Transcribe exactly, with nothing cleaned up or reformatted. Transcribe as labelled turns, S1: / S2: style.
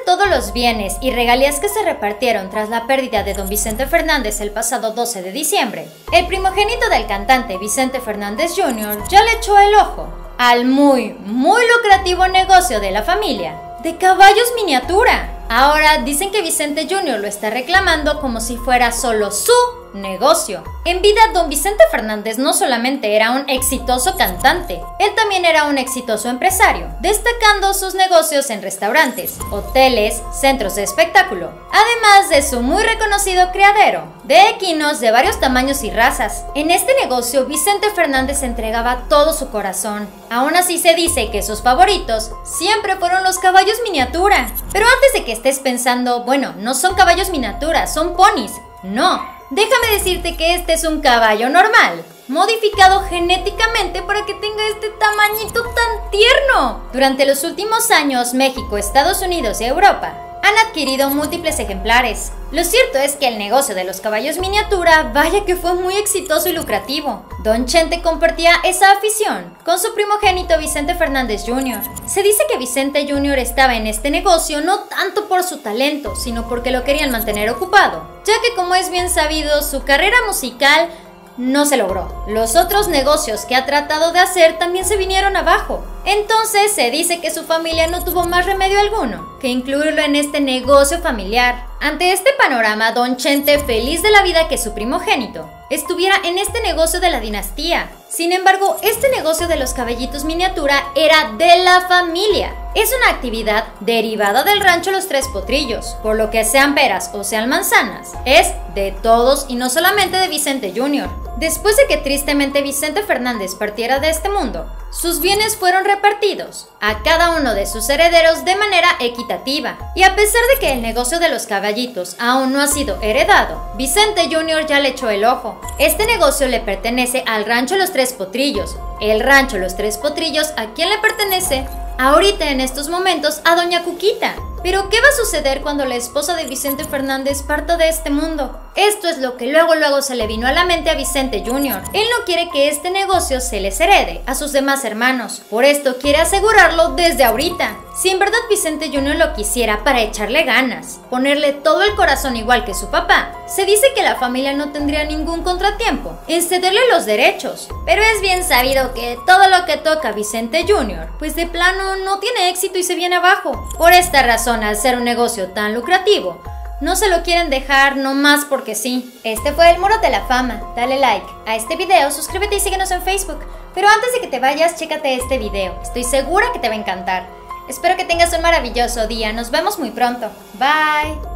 S1: todos los bienes y regalías que se repartieron tras la pérdida de don Vicente Fernández el pasado doce de diciembre, el primogénito del cantante Vicente Fernández junior ya le echó el ojo al muy, muy lucrativo negocio de la familia de caballos miniatura. Ahora dicen que Vicente junior lo está reclamando como si fuera solo su negocio. En vida, don Vicente Fernández no solamente era un exitoso cantante, él también era un exitoso empresario, destacando sus negocios en restaurantes, hoteles, centros de espectáculo, además de su muy reconocido criadero de equinos de varios tamaños y razas. En este negocio, Vicente Fernández entregaba todo su corazón. Aún así se dice que sus favoritos siempre fueron los caballos miniatura. Pero antes de que estés pensando, bueno, no son caballos miniatura, son ponis. No. Déjame decirte que este es un caballo normal, modificado genéticamente para que tenga este tamañito tan tierno. Durante los últimos años, México, Estados Unidos y Europa han adquirido múltiples ejemplares. Lo cierto es que el negocio de los caballos miniatura, vaya que fue muy exitoso y lucrativo. Don Chente compartía esa afición con su primogénito Vicente Fernández junior Se dice que Vicente junior estaba en este negocio no tanto por su talento, sino porque lo querían mantener ocupado, ya que, como es bien sabido, su carrera musical no se logró. Los otros negocios que ha tratado de hacer también se vinieron abajo. Entonces se dice que su familia no tuvo más remedio alguno que incluirlo en este negocio familiar. Ante este panorama, don Chente, feliz de la vida que su primogénito estuviera en este negocio de la dinastía. Sin embargo, este negocio de los caballitos miniatura era de la familia. Es una actividad derivada del rancho Los Tres Potrillos, por lo que sean peras o sean manzanas, es de todos y no solamente de Vicente junior Después de que tristemente Vicente Fernández partiera de este mundo, sus bienes fueron repartidos a cada uno de sus herederos de manera equitativa. Y a pesar de que el negocio de los caballitos aún no ha sido heredado, Vicente junior ya le echó el ojo. Este negocio le pertenece al rancho Los Tres Potrillos. El rancho Los Tres Potrillos, ¿a quién le pertenece? Ahorita, en estos momentos, a doña Cuquita. Pero ¿qué va a suceder cuando la esposa de Vicente Fernández parta de este mundo? Esto es lo que luego luego se le vino a la mente a Vicente junior Él no quiere que este negocio se les herede a sus demás hermanos. Por esto quiere asegurarlo desde ahorita. Si en verdad Vicente junior lo quisiera para echarle ganas, ponerle todo el corazón igual que su papá, se dice que la familia no tendría ningún contratiempo en cederle los derechos. Pero es bien sabido que todo lo que toca Vicente junior, pues de plano no tiene éxito y se viene abajo. Por esta razón, al ser un negocio tan lucrativo, no se lo quieren dejar nomás porque sí. Este fue el Muro de la Fama. Dale like a este video, suscríbete y síguenos en Facebook. Pero antes de que te vayas, chécate este video. Estoy segura que te va a encantar. Espero que tengas un maravilloso día. Nos vemos muy pronto. Bye.